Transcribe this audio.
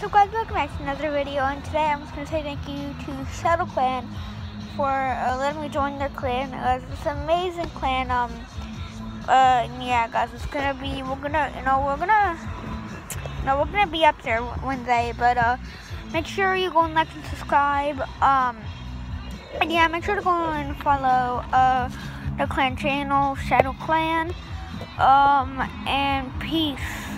So guys, welcome back to another video, and today I'm just going to say thank you to Shadow Clan for letting me join their clan. Guys, it's an amazing clan. Yeah guys, it's gonna be, we're gonna be up there one day, but make sure you go and like and subscribe, and yeah, make sure to go and follow the clan channel, Shadow Clan, and peace.